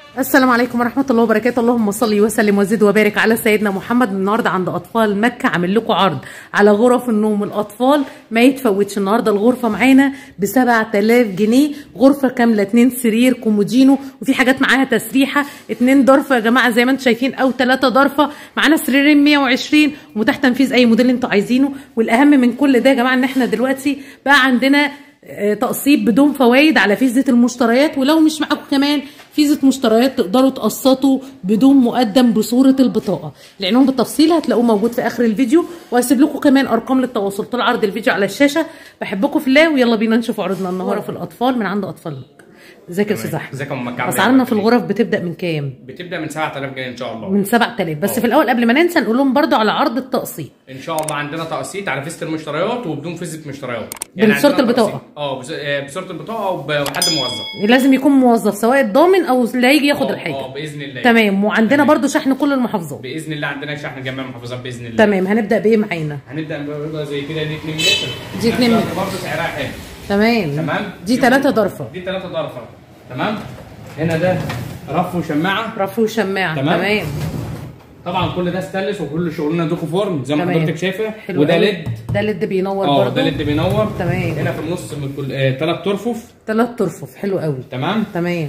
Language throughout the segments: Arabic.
السلام عليكم ورحمة الله وبركاته. اللهم صل وسلم وزد وبارك على سيدنا محمد. النهارده عند أطفال مكة عامل لكم عرض على غرف النوم الأطفال ما يتفوتش. النهارده الغرفة معانا ب 7000 جنيه، غرفة كاملة 2 سرير كومودينو، وفي حاجات معاها تسريحة 2 ضرفة يا جماعة زي ما انتم شايفين، أو 3 ضرفة. معانا سريرين 120 ومتاح تنفيذ أي موديل انتوا عايزينه. والأهم من كل ده يا جماعة إن احنا دلوقتي بقى عندنا تقسيط بدون فوائد على فيزة المشتريات، ولو مش معاكم كمان فيزة مشتريات تقدروا تقسطوا بدون مقدم بصورة البطاقة. العنوان بالتفصيل هتلاقوه موجود في آخر الفيديو، وهسيب لكم كمان أرقام للتواصل طول عرض الفيديو على الشاشة. بحبكم في الله، ويلا بينا نشوف عرضنا النهارده في الأطفال من عند أطفال. ازيك يا استاذ احمد؟ ازيك يا ام مكة؟ اسعارنا في الغرف بتبدا من كام؟ بتبدا من 7000 جنيه ان شاء الله. من 7000 بس. في الاول قبل ما ننسى نقول لهم برده على عرض التقسيط. ان شاء الله عندنا تقسيط على فيزة المشتريات وبدون فيزة مشتريات، يعني بصورة البطاقة. بصورة البطاقة وحد موظف. لازم يكون موظف، سواء الضامن او اللي هيجي ياخد الحاجة. باذن الله. تمام. وعندنا برده شحن كل المحافظات باذن الله. عندنا شحن جميع المحافظات باذن الله. تمام. هنبدا بايه معانا؟ هنبدا ببيضه زي كده، دي 2 متر. دي 2 متر برضه سعرها حلو. تمام. دي 3 ضرفة. دي 3 ضرفة. تمام. هنا ده رف وشماعه. رف وشماعه. تمام. طبعا كل ده ستانلس، وكل شغلنا دوكو فورم زي ما حضرتك شايفه. وده ليد. ده ليد بينور برضه. ده ليد بينور. تمام. هنا في النص من كل 3 ترفف. 3 ترفف. حلو قوي. تمام.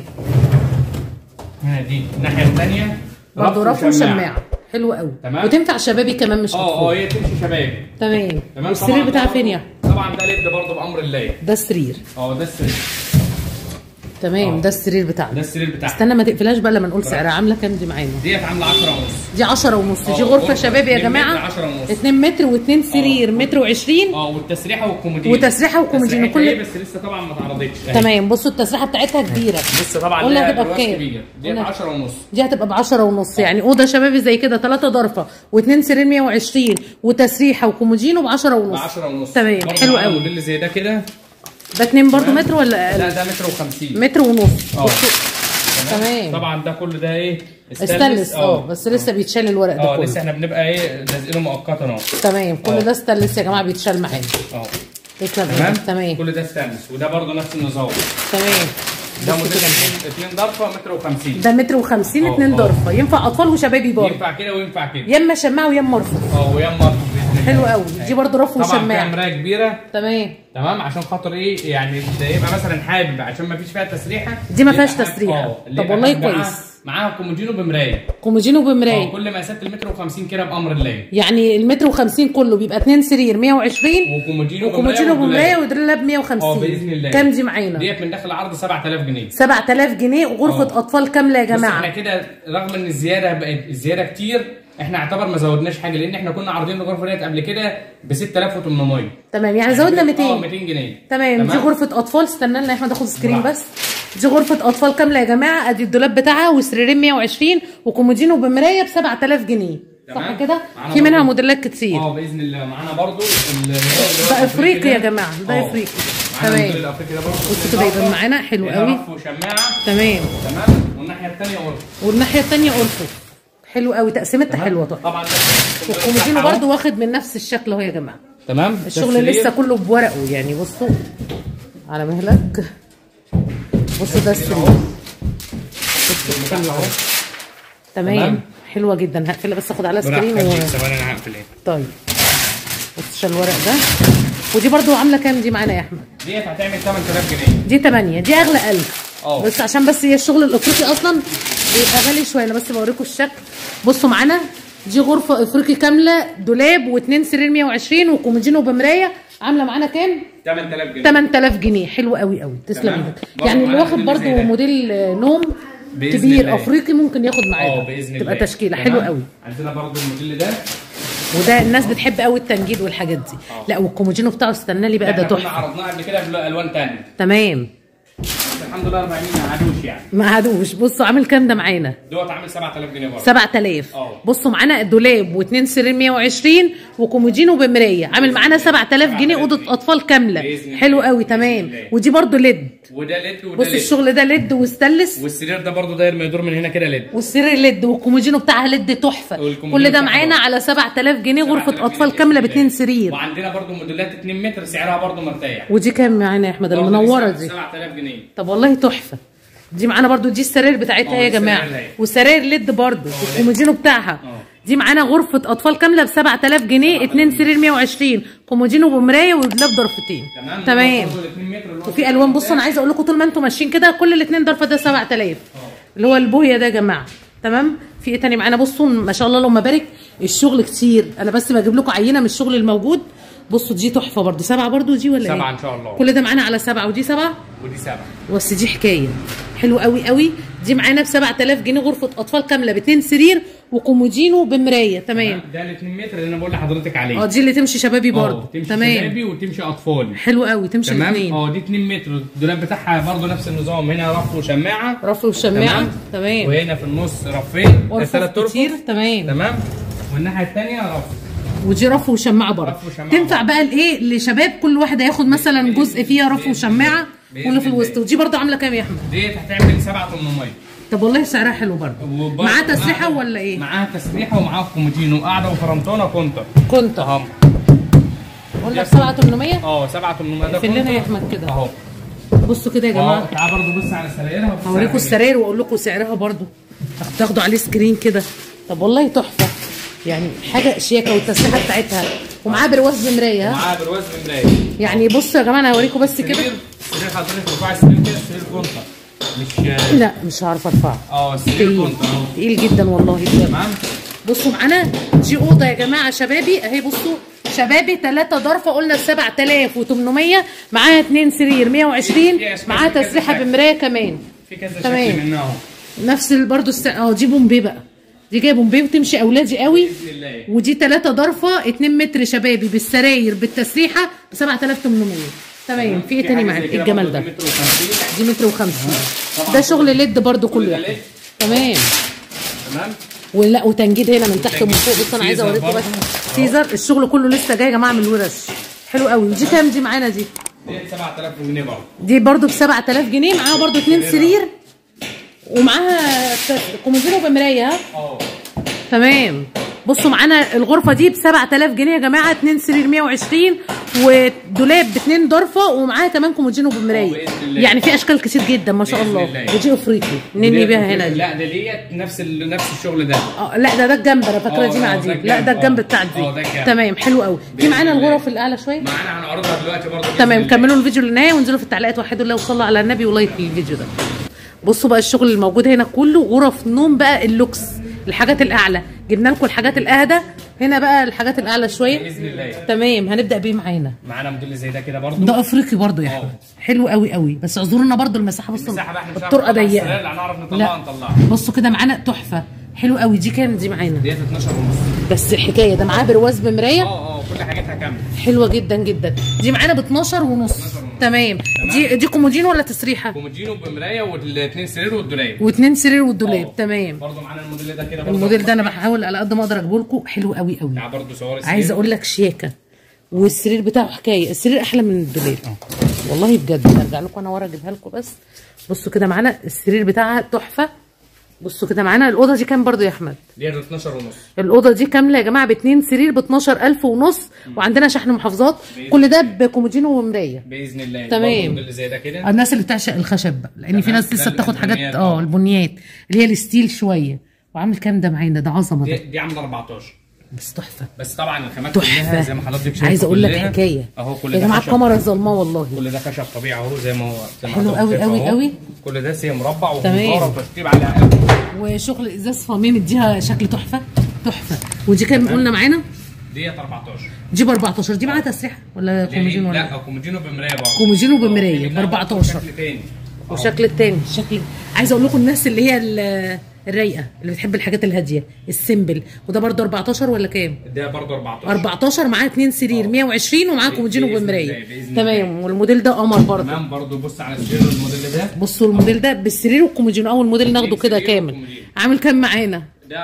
هنا دي الناحيه الثانيه برضه رف وشماعه. حلو قوي. تمام. وتنفع شبابي كمان مش اطفال. هي تمشي شبابي. تمام. والسرير بتاعها فين يا؟ طبعا ده ليد برضه بامر الله. ده السرير. ده السرير. تمام. ده السرير بتاعنا. ده السرير بتاعنا. استنى ما تقفلهاش بقى لما نقول سعرها. عامله كام دي معانا؟ ديت عامله 10 ونص. دي 10 ونص. دي غرفه شبابي يا جماعه. 10 ونص. 2 متر و2 سرير متر و20. والتسريحه والكومودين. كل بس لسه طبعا ما اتعرضتش. تمام. بصوا التسريحه بتاعتها كبيره. لسه طبعا. قلنا هتبقى بكام؟ ديت 10 ونص. دي هتبقى ب 10 ونص. يعني اوضه شبابي زي كده 3 ضرفه و2 سرير 120 وتسريحه وكومودينو ب 10 ونص. ب 10 ونص. تمام. حلو قوي. موديل زي ده كده. ده 2 برضه متر ولا اقل؟ لا ده متر و50. متر ونص. تمام. طبعا ده كل ده ايه؟ استانلس. بس لسه بيتشال الورق ده كله. لسه احنا بنبقى ايه لازقينه مؤقتا تمام. كل ده استانلس يا جماعه بيتشال معانا. تمام. كل ده استانلس، وده برضه نفس النظام. تمام. ده موديل 2 ضرفه متر و50. ده متر و50 2 ضرفه. ينفع اطفال وشبابي برضه. ينفع كده وينفع كده. يا شماعه ويا مرفوع. ويا مرفوع. حلو قوي. دي برضه رف وشماعه. طبعا فيها مرايه كبيره. تمام. عشان خاطر ايه يعني يبقى مثلا حابب عشان ما فيش فيها تسريحه. دي ما فيهاش تسريحه. طب والله كويس. معاها كومودينو بمرايه. كومودينو بمرايه. كل مقاسات المتر و50 كده بامر الله. يعني المتر و50 كله بيبقى 2 سرير 120 وكومودينو بمرايه ودولاب 150. باذن الله. كام دي معانا؟ ديت من داخل عرض 7000 جنيه. 7000 جنيه وغرفه اطفال كامله يا جماعه. بس احنا كده رغم ان الزياده كتير، احنا اعتبر ما زودناش حاجه، لان احنا كنا عارضين الغرفه ديت قبل كده ب 6800. تمام. يعني زودنا 200. 200 جنيه. تمام. دي غرفه اطفال. استنى لنا احنا ناخد سكرين بس. دي غرفه اطفال كامله يا جماعه. ادي الدولاب بتاعها وسريرين 120 وكومودينو بمرايه ب 7000 جنيه. صح كده؟ في منها موديلات كتير. باذن الله. معانا برضو ده افريقي يا جماعه. ده افريقي. تمام. الافريقي ده برضو بصوا كده يبقى معانا حلو قوي. رف وشماعه. تمام. والناحيه الثانيه قرفه. والناحيه الثانيه قرفه. حلو قوي. تقسيمتها حلوه طبعا. والكومودينو برضو واخد من نفس الشكل اهو يا جماعه. تمام. الشغل لسه كله بورقه يعني. بصوا على مهلك. بصوا ده السرير. بصوا حلو اهو. تمام. حلوه جدا. هقفلها بس اخد عليها سكرين. ثواني انا هقفلها. طيب. بص الورق ده. ودي برضو عامله كام دي معانا يا احمد؟ ديت هتعمل 8000 جنيه. دي 8. دي اغلى 1000. بس عشان بس هي الشغل الافريقي اصلا بيبقى غالي شويه. انا بس بوريكم الشكل. بصوا معانا. دي غرفه افريقي كامله، دولاب و2 سرير 120 وكومودينو بمرايه. عامله معانا كام؟ 8000 جنيه. 8000 جنيه. حلو قوي قوي. تسلم ايدك. يعني اللي واخد برضو موديل نوم كبير افريقي ممكن ياخد معانا. باذن الله. تبقى تشكيله حلوه قوي. عندنا برضو الموديل ده. وده الناس بتحب قوي التنجيد والحاجات دي. لا والكومودينو بتاعه استنى لي بقى. ده تحفه. كنا عرضناه قبل كده بالوان ثانيه. تمام. الحمد لله 40 ما عادوش يعني. ما عادوش. بصوا عامل كام ده معانا؟ دوت عامل 7000 جنيه برضه. 7000. بصوا معانا دولاب و2 سرير 120 وكومودينو بمرايه. عامل معانا 7000 جنيه اوضه اطفال كامله. حلو قوي. تمام. ودي برضو ليد. وده ليد وده بص الشغل ده ليد وستانلس. والسرير ده برضو داير ما يدور من هنا كده ليد. والسرير ليد والكومودينو بتاعها ليد تحفه. كل ده معانا على 7000 جنيه غرفه اطفال كامله ب2 سرير. وعندنا برضو موديلات 2 متر سعرها برضو مرتاح. ودي كام معانا يا احمد المنوره دي؟ 7000 جنيه. طب والله تحفه. دي معانا برضو، دي السراير بتاعتها يا جماعه، والسراير ليد برضو الكومودينو بتاعها. دي معانا غرفه اطفال كامله ب 7000 جنيه، 2 سرير 120، كومودينو بمرايه ودولاب ضرفتين. تمام. وفي الوان. بصوا انا عايزه اقول لكم طول ما انتم ماشيين كده كل الاثنين ضرفه ده 7000 اللي هو البويه ده يا جماعه. تمام. في ايه تاني معانا؟ بصوا ما شاء الله اللهم بارك، الشغل كتير، انا بس بجيب لكم عينه من الشغل الموجود. بصوا دي تحفه برضو، 7 برضو دي ولا 7 ايه؟ ان شاء الله. كل ده معانا على 7 ودي 7 ودي 7 بس دي حكايه حلو قوي قوي. دي معانا ب 7000 جنيه، غرفه اطفال كامله ب2 سرير وكومودينو بمرايه. تمام. ده ال 2 متر اللي انا بقول لحضرتك عليه. دي اللي تمشي شبابي برضه. تمام. شبابي وتمشي اطفالي. حلو قوي، تمشي الاثنين. دي 2 متر، الدولاب بتاعها برضه نفس النظام، هنا رف وشماعه. رف وشماعه. تمام. وهنا في النص رفين، 3 كتير. تمام. والناحيه الثانيه رف. ودي رف وشماعه برضه. تنفع بقى لايه؟ لشباب كل واحد هياخد مثلا جزء فيها رف وشماعه، واللي في الوسط. ودي برضه عامله كام يا احمد؟ ديت هتعمل 7800. طب والله سعرها حلو برضه. معاها تسريحه ولا ايه؟ معاها تسريحه ومعاها كومودينو قاعده وفرنتونه كونتر اهو. قلنا ب 7800؟ 7800 ده في لنا يا احمد كده اهو. بصوا كده يا جماعه. تعالى برضه بص على سرايرها. هوريكم السراير واقول لكم سعرها برضه، تاخدوا عليه سكرين كده. طب والله تحفه يعني، حاجه شياكه، والتسريحه بتاعتها ومعاها برواز بمرايه. يعني بصوا يا جماعه انا هوريكم بس كده. السرير حضرتك رفع السرير كده، السرير كونتر لا مش هعرف ارفعه. السرير كونتر اهو، تقيل جدا والله. تمام. بصوا معانا دي اوضه يا جماعه شبابي اهي. بصوا شبابي 3 ضرفه، قلنا 7800، معاها 2 سرير 120، معاها تسريحه بمرايه كمان. في كذا شكل منها اهو. نفس برضه دي بومبي بقى، دي جايه بومبي وتمشي اولادي قوي. ودي 3 ضرفه 2 متر شبابي بالسراير بالتسريحه ب 7800. تمام. في ايه تاني معانا؟ ايه الجمال ده؟ دي متر و50. ده شغل ليد برضه كله. تمام. ولا وتنجيد هنا من تحت ومن فوق. بص انا عايزه اوريكم بس سيزر، الشغل كله لسه جاي يا جماعه من الورش. حلو قوي. ودي كام دي معانا؟ دي 7000 جنيه برضه. دي برضه ب 7000 جنيه، معاها برضه 2 سرير ومعاها كومودينو بمرايه. تمام. بصوا معانا الغرفه دي ب 7000 جنيه يا جماعه، 2 سرير 120 ودولاب ب2 ضرفه ومعاها كمان كومودينو بمرايه. يعني في اشكال كتير جدا ما شاء الله. ودي افريقي نني بيها هنا دي. لا ده ديت نفس الشغل ده. لا ده الجنب، انا فاكره دي مع دي. لا ده الجنب بتاع دي. تمام. حلو قوي. دي معانا الغرف الاعلى شويه. معانا هنعرضها دلوقتي برضه. تمام. كملوا الفيديو للنهايه وانزلوا في التعليقات، وحدوا الله وصلوا على النبي ولايك للفيديو ده. بصوا بقى الشغل الموجود هنا كله غرف نوم بقى اللوكس، الحاجات الاعلى. جبنا لكم الحاجات الاهدى، هنا بقى الحاجات الاعلى شويه باذن الله. تمام. هنبدا بيه معانا موديل زي ده كده برضه. ده افريقي برضه يا احمد. حلو قوي قوي. بس اعذرونا برضه المساحه. بصوا الطرقه ضيقه. لا هنعرف نطلعها. بصوا كده معانا تحفه حلو قوي. دي كام دي معانا؟ ديت 12 ونص. بس حكايه ده معاه برواز بمرايه. كل حاجاتها كامله. حلوه جدا جدا. دي معانا ب 12 ونص. تمام. دي كومودينو ولا تسريحه؟ كومودينو بمرايه والاثنين سرير والدولاب. واثنين سرير والدولاب. تمام. برضه معانا الموديل ده كده. الموديل ده انا بحاول على قد ما اقدر اجيبه لكم. حلو قوي قوي. برضه صور عايزه اقول لك شياكه، والسرير بتاعه حكايه. السرير احلى من الدولاب والله بجد. هرجع لكم انا ورا اجيبها لكم. بس بصوا كده معانا السرير بتاعها تحفه. بصوا كده معانا الاوضه دي كام برضو يا احمد؟ دي 12 ونص. الاوضه دي كامله يا جماعه ب2 سرير ب 12000 ونص، وعندنا شحن محافظات. كل ده بكومودينو ومرايه باذن الله. تمام. اللي زي ده كده الناس اللي بتعشق الخشب بقى، لان في ناس لسه بتاخد حاجات البنيات اللي هي الستيل شويه. وعامل كام ده معانا؟ ده عظمه. دي عامله 14 بس تحفه. بس طبعا الخامات كلها زي ما حضرتك شايفه. عايزه اقول لك حكايه اهو. كل ده يا جماعه الكاميرا ظلمه والله. كل ده خشب طبيعي اهو زي ما هو. حلو قوي قوي قوي. كل ده سي مربع ومنظاره وتشطيب عليها قوي. وشغل ازاز فامي مديها شكل تحفه تحفه. ودي كام قلنا معانا؟ ديت 14. دي ب 14. دي معاها تسريحه ولا كومودينو ولا؟ لا كومودينو بمرايه برضه. كومودينو بمرايه ب 14. شكل تاني. وشكل التاني شكل. عايزه اقول لكم الناس اللي هي الرايقه اللي بتحب الحاجات الهاديه السيمبل. وده برضه 14 ولا كام؟ ده برضه 14. 14 معاه 2 سرير 120 ومعاه كومودينو بمرايه. تمام. والموديل ده قمر برضه. تمام. برضه بص على السرير الموديل ده. بصوا الموديل ده بالسرير والكومودينو. اول موديل ناخده كده كامل. عامل كام معانا؟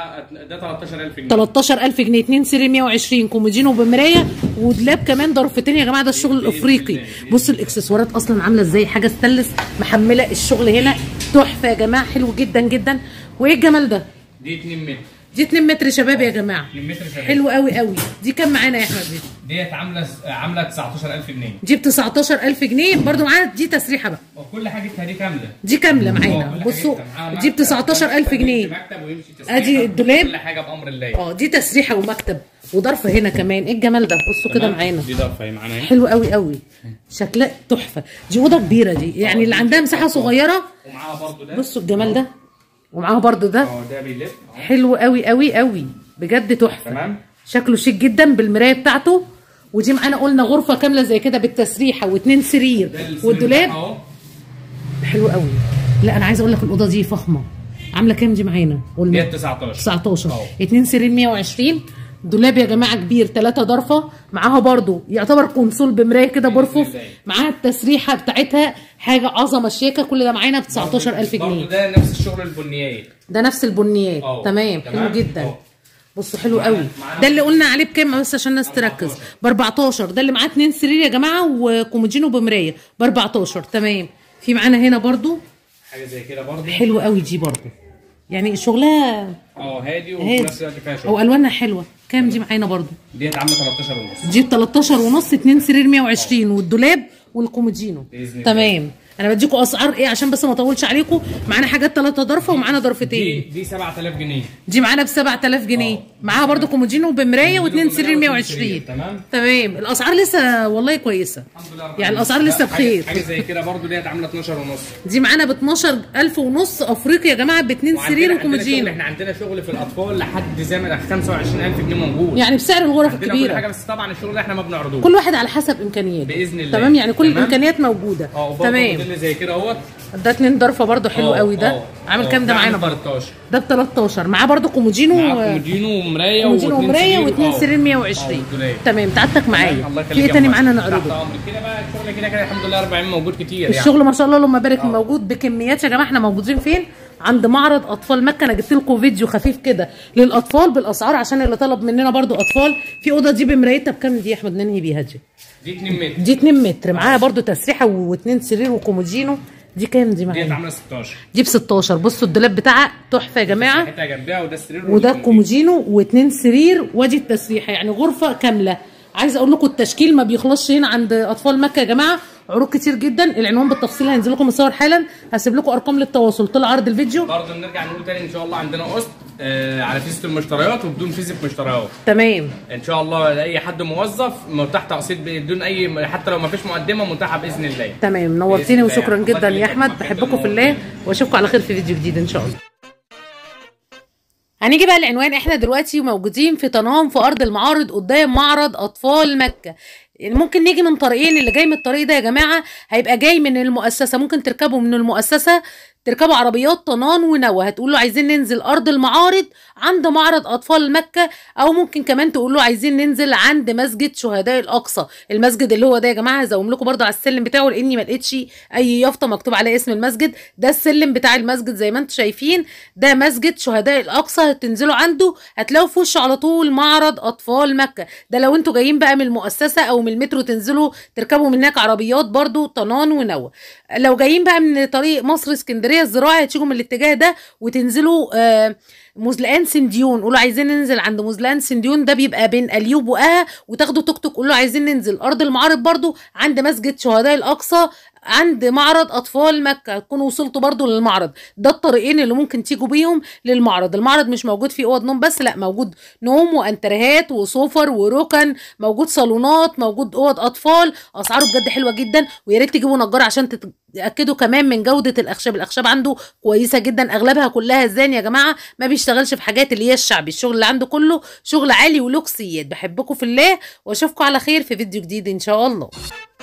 ده 13000 جنيه. 13000 جنيه 2 سرير 120 كومودينو بمرايه ودولاب كمان ضرفتين يا جماعه. ده الشغل الافريقي. بصوا الاكسسوارات اصلا عامله ازاي، حاجه ستانلس محمله. الشغل هنا تحفه يا جماعه. حلو جدا جدا. وايه الجمال ده؟ دي 2 متر. دي 2 متر شباب يا جماعه. 2 متر شباب. حلو قوي قوي. دي كام معانا يا احمد؟ ديت عامله 19000 جنيه. دي ب 19000 جنيه برده. معانا دي تسريحه بقى، وكل حاجتها دي كامله. دي كامله معانا. بصوا دي ب 19000 جنيه. مكتب ويمشي تسريحه. ادي الدولاب كل حاجه بامر الله. دي تسريحه ومكتب وضرفه هنا كمان. ايه الجمال ده؟ بصوا كده معانا. دي ضرفه اهي معانا. حلو قوي قوي. شكلها تحفه. دي اوضه كبيره دي، يعني اللي عندها مساحه صغيره. ومعاها برده ده. بصوا الجمال ده. ومعاها برده ده. ده بيلف. حلو قوي قوي قوي بجد تحفه. تمام. شكله شيك جدا بالمرايه بتاعته. ودي معانا قلنا غرفه كامله زي كده بالتسريحه و2 سرير والدولاب. حلو قوي. لا انا عايزه اقول لك الاوضه دي فخمه. عامله كام دي معانا؟ قلنا 19. 2 سرير 120. دولاب يا جماعه كبير 3 ضرفه. معاها برضو يعتبر كونسول بمرايه كده برفوف. معاها التسريحه بتاعتها حاجه عظمه شيكه. كل ده معانا ب 19000 جنيه. برضو ده نفس الشغل البنيات. ده نفس البنيات. تمام. حلو جدا. بصوا حلو قوي. ده اللي قلنا عليه بكام بس عشان الناس تركز؟ ب 14. ده اللي معاه 2 سرير يا جماعه وكومودينو بمرايه ب 14. تمام. في معانا هنا برضو حاجه زي كده برضو. حلوه قوي دي برضو، يعني شغلها هادي وفي نفس الوقت فيها شغل. والوانها حلوه. كام دي معانا برضو؟ ديت عامله 13 ونص. دي ب 13 ونص. 2 سرير 120 والدولاب والكومودينو. تمام. انا بديكوا اسعار ايه عشان بس ما اطولش عليكم. معانا حاجات 3 ضرفه ومعانا ضرفتين. دي 7000 جنيه. دي معانا ب 7000 جنيه. معاها برضو كومودينو بمرايه و2 سرير 120. تمام. الاسعار لسه والله كويسه، يعني الاسعار لسه بخير. حاجه زي كده برضو ديت عامله 12 ونص. دي معانا ب 12000 ونص افريقي يا جماعه ب2 سرير وكومودينو. احنا عندنا شغل في الاطفال لحد زي ما 25000 جنيه موجود، يعني بسعر الغرف الكبيره. كل حاجه، بس طبعا الشغل ده احنا ما بنعرضوش. كل واحد على حسب امكانياته باذن الله. تمام. يعني كل الامكانيات موجوده. تمام. اللي زي كده اهوت. ده 2 ضرفه برضو حلو قوي. ده عامل كام ده معانا؟ 13. ده ب 13. معاه برضو كومودينو ومرايه و2 سرير 120. تمام. تعبتك معايا. في ايه تاني معانا نعرضه؟ كده بقى الشغل كده الحمد لله 40 موجود كتير. الشغل ما شاء الله اللهم بارك موجود بكميات يا جماعه. احنا موجودين فين؟ عند معرض اطفال مكه. انا جبت لكم فيديو خفيف كده للاطفال بالاسعار عشان اللي طلب مننا برضو اطفال. في اوضه دي بمرايتها بكام دي يا احمد ننهي بيها؟ دي 2 متر. دي 2 متر معاها برضو تسريحه و2 سرير وكومودينو. دي كام دي معانا؟ دي عامله 16. دي ب 16. بصوا الدولاب بتاعها تحفه يا جماعه. حته جنبها وده السرير وده الكومودينو و2 سرير ودي التسريحه، يعني غرفه كامله. عايزه اقول لكم التشكيل ما بيخلصش هنا عند اطفال مكه يا جماعه. عروض كتير جدا. العنوان بالتفصيل هينزل لكم الصور حالا. هسيب لكم ارقام للتواصل طول عرض الفيديو. برضه نرجع نقول تاني ان شاء الله عندنا قسط على فيزة المشتريات وبدون فيزة مشتريات. تمام. ان شاء الله لاي حد موظف متاح تقسيط بدون اي، حتى لو ما فيش مقدمه متاحه باذن الله. تمام. نورتيني وشكرا جدا يا احمد. بحبكم في الله واشوفكم على خير في فيديو جديد ان شاء الله. هنيجي بقى العنوان. احنا دلوقتي موجودين في طنام في ارض المعارض قدام معرض اطفال مكه. يعني ممكن نيجي من طريقين. اللي جاي من الطريق ده يا جماعه هيبقى جاي من المؤسسه. ممكن تركبوا من المؤسسه، تركبوا عربيات طنان ونوى. هتقولوا عايزين ننزل ارض المعارض عند معرض اطفال مكه، او ممكن كمان تقولوا عايزين ننزل عند مسجد شهداء الاقصى. المسجد اللي هو ده يا جماعه هزوم لكم برده على السلم بتاعه لاني ما لقيتش اي يافطه مكتوب عليها اسم المسجد. ده السلم بتاع المسجد زي ما انتم شايفين. ده مسجد شهداء الاقصى. هتنزلوا عنده هتلاقوا في وشه على طول معرض اطفال مكه. ده لو انتوا جايين بقى من المؤسسه او من المترو تنزلوا تركبوا من هناك عربيات برده طنان ونوى. لو جايين بقى من طريق مصر اسكندريه الزراعي هتيجوا من الاتجاه ده وتنزلوا مزلقان سنديون. قولوا عايزين ننزل عند مزلقان سنديون. ده بيبقى بين اليوب وقها. وتاخدوا توك توك قولوا عايزين ننزل ارض المعارض برضو عند مسجد شهداء الاقصى عند معرض اطفال مكه. تكونوا وصلتوا برضو للمعرض. ده الطريقين اللي ممكن تيجوا بيهم للمعرض. المعرض مش موجود فيه اوض نوم بس، لا موجود نوم وانتريهات وسوفر وركن، موجود صالونات، موجود اوض اطفال. اسعاره بجد حلوه جدا. ويا ريت تجيبوا نجار عشان تتاكدوا كمان من جوده الاخشاب. الاخشاب عنده كويسه جدا. اغلبها كلها زان يا جماعه. ما بيشتغلش في حاجات اللي هي الشعبي. الشغل اللي عنده كله شغل عالي ولوكسيات. بحبكم في الله واشوفكم على خير في فيديو جديد ان شاء الله.